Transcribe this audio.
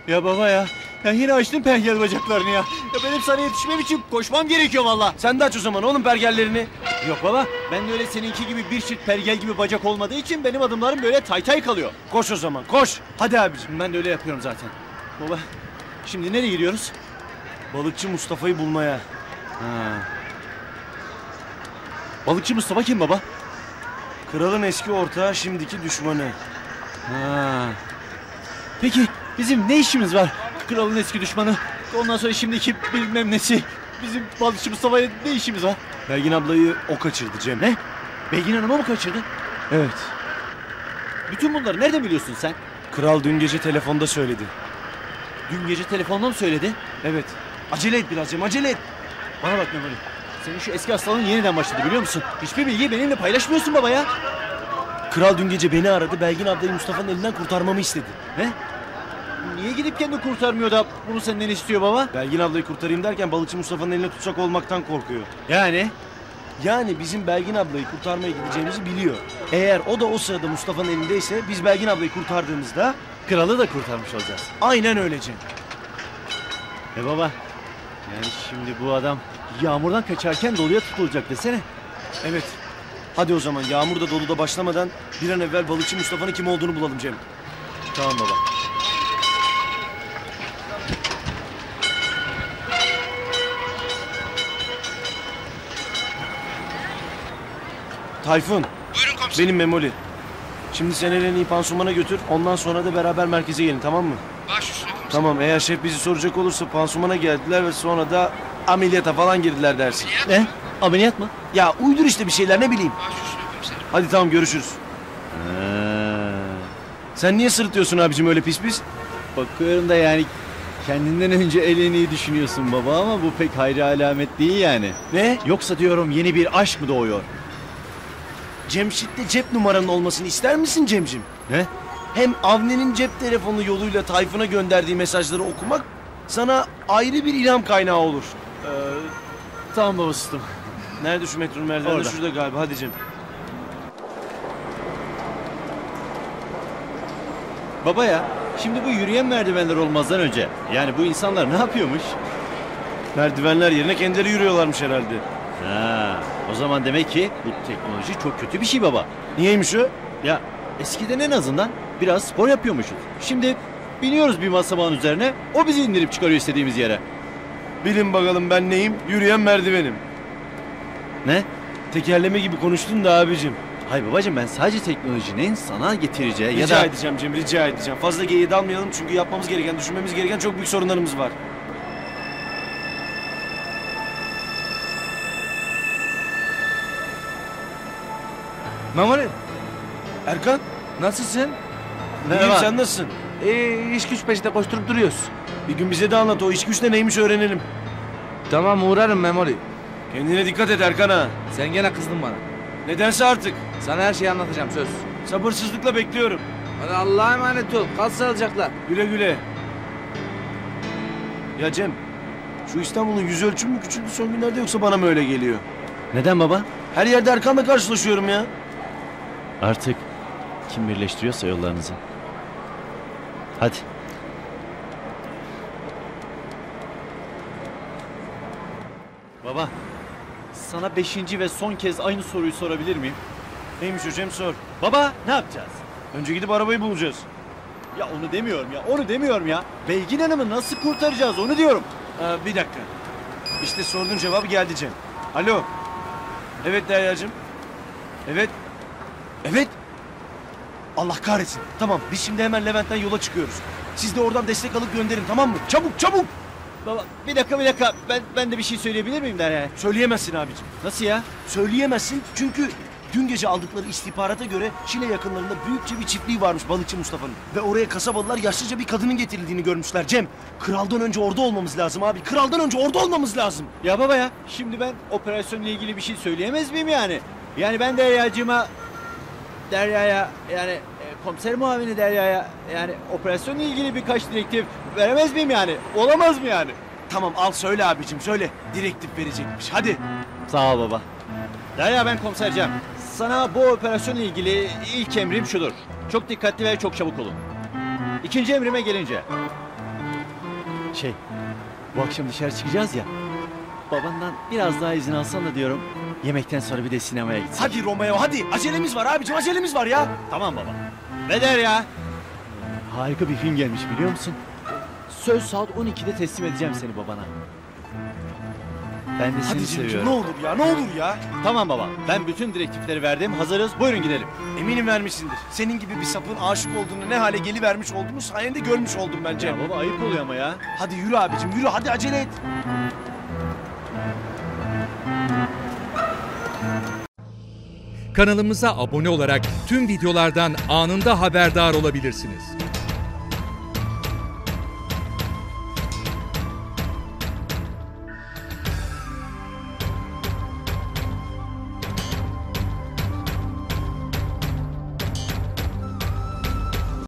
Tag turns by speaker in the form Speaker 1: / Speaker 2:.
Speaker 1: Ya baba ya. Ya yine açtın pergel bacaklarını ya. Ya benim sana yetişmem için koşmam gerekiyor valla.
Speaker 2: Sen de aç o zaman oğlum pergellerini.
Speaker 1: Yok baba, ben de öyle seninki gibi bir çift pergel gibi bacak olmadığı için benim adımlarım böyle tay kalıyor.
Speaker 2: Koş o zaman koş. Hadi abicim.
Speaker 1: Ben de öyle yapıyorum zaten. Baba, şimdi nereye gidiyoruz?
Speaker 2: Balıkçı Mustafa'yı bulmaya.
Speaker 1: Ha. Balıkçı Mustafa kim baba?
Speaker 2: Kralın eski ortağı, şimdiki düşmanı.
Speaker 1: Ha. Peki bizim ne işimiz var? Kralın eski düşmanı. Ondan sonra şimdiki bilmem nesi. Bizim balıkçı Mustafa'ya ne işimiz var?
Speaker 2: Belgin ablayı o kaçırdı Cem.
Speaker 1: Ne? Belgin Hanım'ı mı kaçırdı?
Speaker 2: Evet.
Speaker 1: Bütün bunları nereden biliyorsun sen?
Speaker 2: Kral dün gece telefonda söyledi.
Speaker 1: Dün gece telefonla mı söyledi?
Speaker 2: Evet. Acele et biraz Cem, acele et.
Speaker 1: Bana bak Memoli. Senin şu eski hastalığın yeniden başladı biliyor musun? Hiçbir bilgiyi benimle paylaşmıyorsun baba ya.
Speaker 2: Kral dün gece beni aradı. Belgin ablayı Mustafa'nın elinden kurtarmamı istedi.
Speaker 1: Ne? Niye gidip kendi kurtarmıyor da bunu senden istiyor baba?
Speaker 2: Belgin ablayı kurtarayım derken balıkçı Mustafa'nın eline tutsak olmaktan korkuyor.
Speaker 1: Yani
Speaker 2: bizim Belgin ablayı kurtarmaya gideceğimizi biliyor. Eğer o da o sırada Mustafa'nın elindeyse biz Belgin ablayı kurtardığımızda
Speaker 1: kralı da kurtarmış olacağız.
Speaker 2: aynen öyle Cem.
Speaker 1: Baba, yani şimdi bu adam yağmurdan kaçarken doluya tutulacak desene.
Speaker 2: Evet. Hadi o zaman yağmur da dolu da başlamadan bir an evvel balıkçı Mustafa'nın kim olduğunu bulalım Cem.
Speaker 1: Tamam baba.
Speaker 2: Tayfun.
Speaker 3: Buyurun komiserim.
Speaker 2: Benim Memoli. Şimdi sen Eren'i pansumana götür. Ondan sonra da beraber merkeze gelin, tamam mı?
Speaker 3: Baş üstüne komiserim.
Speaker 2: Tamam, eğer şef bizi soracak olursa pansumana geldiler ve sonra da ameliyata falan girdiler dersin.
Speaker 1: Ne? Ameliyat mı?
Speaker 2: Ya uydur işte bir şeyler, ne bileyim.
Speaker 3: Baş üstüne komiserim.
Speaker 2: Hadi tamam, görüşürüz. Sen niye sırıtıyorsun abicim öyle pis pis?
Speaker 1: Bakıyorum da yani kendinden önce elini düşünüyorsun baba ama bu pek hayra alamet değil yani.
Speaker 2: Ne?
Speaker 1: Yoksa diyorum yeni bir aşk mı doğuyor?
Speaker 2: Cemşit'te cep numaranın olmasını ister misin Cemcim?
Speaker 1: Ne?
Speaker 2: Hem Avni'nin cep telefonu yoluyla Tayfun'a gönderdiği mesajları okumak sana ayrı bir ilham kaynağı olur.
Speaker 1: Tamam baba, sustum.
Speaker 2: Nerede şu metronun merdiveni?
Speaker 1: Orada.
Speaker 2: Şurada galiba. Hadi Cem.
Speaker 1: Baba ya, şimdi bu yürüyen merdivenler olmazdan önce yani bu insanlar ne yapıyormuş?
Speaker 2: Merdivenler yerine kendileri yürüyorlarmış herhalde.
Speaker 1: Ha, o zaman demek ki bu teknoloji çok kötü bir şey baba.
Speaker 2: Niyeymiş o?
Speaker 1: Ya eskiden en azından biraz spor yapıyormuşuz. Şimdi biniyoruz bir basamağın üzerine, o bizi indirip çıkarıyor istediğimiz yere.
Speaker 2: Bilin bakalım ben neyim? Yürüyen merdivenim.
Speaker 1: Ne?
Speaker 2: Tekerleme gibi konuştun da abicim.
Speaker 1: Hayır babacığım, ben sadece teknolojinin sana getireceği ya
Speaker 2: Rica
Speaker 1: da...
Speaker 2: edeceğim Cem, rica edeceğim. Fazla geyiğe dalmayalım çünkü yapmamız gereken, düşünmemiz gereken çok büyük sorunlarımız var.
Speaker 4: Memoli,
Speaker 2: Erkan,
Speaker 4: nasılsın?
Speaker 2: iyiyim, sen nasılsın?
Speaker 4: İş güç peşinde koşturup duruyoruz.
Speaker 2: Bir gün bize de anlat, o iş güç de neymiş öğrenelim.
Speaker 4: Tamam, uğrarım Memoli.
Speaker 2: Kendine dikkat et Erkan ha.
Speaker 4: Sen gene kızdın bana.
Speaker 2: Nedense artık.
Speaker 4: Sana her şeyi anlatacağım, söz.
Speaker 2: Sabırsızlıkla bekliyorum.
Speaker 4: Hadi Allah'a emanet ol. Kal sağlıcakla.
Speaker 2: Güle güle. Ya Cem, şu İstanbul'un yüz ölçümü mü küçüldü son günlerde yoksa bana mı öyle geliyor?
Speaker 1: Neden baba?
Speaker 2: Her yerde Erkan'la karşılaşıyorum ya.
Speaker 1: Artık kim birleştiriyorsa yollarınızı. Hadi. Baba, sana 5. ve son kez aynı soruyu sorabilir miyim?
Speaker 2: Neymiş o Cem, sor.
Speaker 1: Baba, ne yapacağız?
Speaker 2: Önce gidip arabayı bulacağız.
Speaker 1: Ya onu demiyorum ya, onu demiyorum ya. Belgin Hanım'ı nasıl kurtaracağız onu diyorum.
Speaker 2: Bir dakika. İşte sorduğun cevabı geldi Cem. Alo. Evet Derya'cığım. Evet. Evet. Allah kahretsin. Tamam, biz şimdi hemen Levent'ten yola çıkıyoruz. Siz de oradan destek alıp gönderin, tamam mı? Çabuk çabuk.
Speaker 1: Baba, bir dakika. Ben de bir şey söyleyebilir miyim der yani?
Speaker 2: Söyleyemezsin abicim.
Speaker 1: Nasıl ya?
Speaker 2: Söyleyemezsin çünkü dün gece aldıkları istihbarata göre Şile yakınlarında büyükçe bir çiftliği varmış balıkçı Mustafa'nın. Ve oraya kasabalılar yaşlıca bir kadının getirildiğini görmüşler Cem. Kraldan önce orada olmamız lazım abi. Kraldan önce orada olmamız lazım.
Speaker 1: Ya baba ya, şimdi ben operasyonla ilgili bir şey söyleyemez miyim yani? Yani ben Derya'ya yani komiser muavini Derya'ya yani operasyonla ilgili birkaç direktif veremez miyim yani? Olamaz mı yani?
Speaker 2: Tamam, al söyle abicim, söyle. Direktif verecekmiş. Hadi.
Speaker 1: Sağ ol baba. Derya, ben komiser Cem. Sana bu operasyonla ilgili ilk emrim şudur. Çok dikkatli ve çok çabuk olun. İkinci emrime gelince. Bu akşam dışarı çıkacağız ya. Babandan biraz daha izin alsan da diyorum. Yemekten sonra bir de sinemaya gitsek.
Speaker 2: Hadi Romeo hadi. Acelemiz var abicim, acelemiz var ya.
Speaker 1: Tamam baba. Ne der ya? Harika bir film gelmiş biliyor musun? Söz saat 12'de teslim edeceğim seni babana. Ben de seni
Speaker 2: Hadi Cemciğim,
Speaker 1: seviyorum.
Speaker 2: ne olur ya, ne olur ya.
Speaker 1: Tamam baba. Ben bütün direktifleri verdim. Hazırız. Buyurun gidelim.
Speaker 2: Eminim vermişsindir. Senin gibi bir sapın aşık olduğunu, ne hale gelivermiş olduğunu sayende görmüş oldum ben Cem.
Speaker 1: Ya baba ayıp oluyor ama ya.
Speaker 2: Hadi yürü abicim, yürü, hadi acele et.
Speaker 5: Kanalımıza abone olarak tüm videolardan anında haberdar olabilirsiniz.